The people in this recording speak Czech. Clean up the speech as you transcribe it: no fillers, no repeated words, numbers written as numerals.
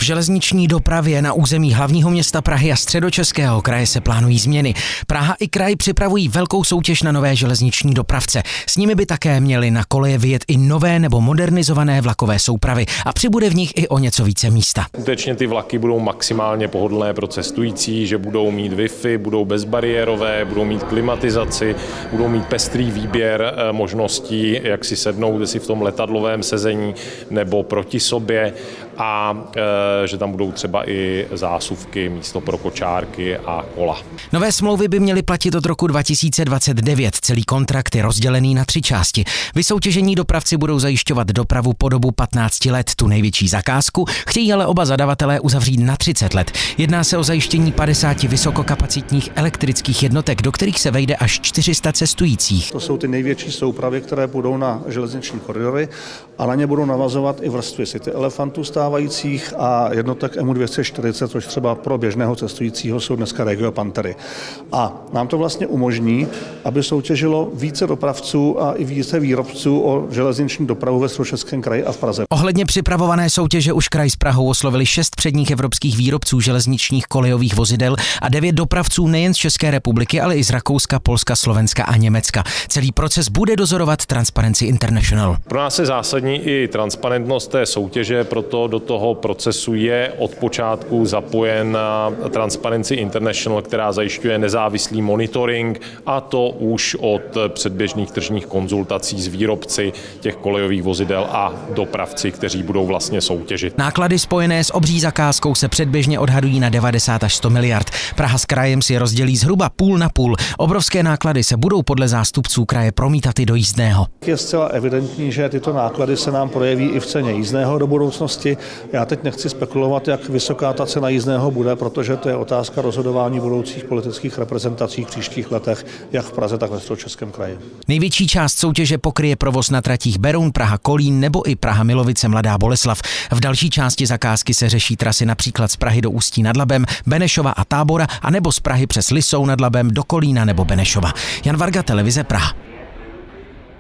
V železniční dopravě na území hlavního města Prahy a Středočeského kraje se plánují změny. Praha i kraj připravují velkou soutěž na nové železniční dopravce. S nimi by také měly na koleje vyjet i nové nebo modernizované vlakové soupravy a přibude v nich i o něco více místa. Skutečně ty vlaky budou maximálně pohodlné pro cestující, že budou mít Wi-Fi, budou bezbariérové, budou mít klimatizaci, budou mít pestrý výběr možností, jak si sednout, jestli v tom letadlovém sezení nebo proti sobě, a že tam budou třeba i zásuvky místo pro kočárky a kola. Nové smlouvy by měly platit od roku 2029. Celý kontrakt je rozdělený na 3 části. Vysoutěžení dopravci budou zajišťovat dopravu po dobu 15 let. Tu největší zakázku chtějí ale oba zadavatelé uzavřít na 30 let. Jedná se o zajištění 50 vysokokapacitních elektrických jednotek, do kterých se vejde až 400 cestujících. To jsou ty největší soupravy, které budou na železniční koridory, a na ně budou navazovat i vrstvy City Elefantů stávajících a jednotek MU240, což třeba pro běžného cestujícího jsou dneska Regio Pantery. A nám to vlastně umožní, aby soutěžilo více dopravců a i více výrobců o železniční dopravu ve Středočeském kraji a v Praze. Ohledně připravované soutěže už kraj s Prahou oslovili 6 předních evropských výrobců železničních kolejových vozidel a 9 dopravců nejen z České republiky, ale i z Rakouska, Polska, Slovenska a Německa. Celý proces bude dozorovat Transparency International. Pro nás je zásadní i transparentnost té soutěže, proto do toho procesu je od počátku zapojen Transparency International, která zajišťuje nezávislý monitoring, a to už od předběžných tržních konzultací s výrobci těch kolejových vozidel a dopravci, kteří budou vlastně soutěžit. Náklady spojené s obří zakázkou se předběžně odhadují na 90 až 100 miliard. Praha s krajem si rozdělí zhruba půl na půl. Obrovské náklady se budou podle zástupců kraje promítat i do jízdného. Je zcela evidentní, že tyto náklady se nám projeví i v ceně jízdného do budoucnosti. Já teď nechci spekulovat, jak vysoká ta cena jízdného bude, protože to je otázka rozhodování budoucích politických reprezentací v příštích letech, jak v Praze, tak ve Středočeském kraji. Největší část soutěže pokryje provoz na tratích Beroun, Praha, Kolín nebo i Praha, Milovice, Mladá Boleslav. V další části zakázky se řeší trasy například z Prahy do Ústí nad Labem, Benešova a Tábora, anebo z Prahy přes Lisou nad Labem do Kolína nebo Benešova. Jan Varga, televize Praha.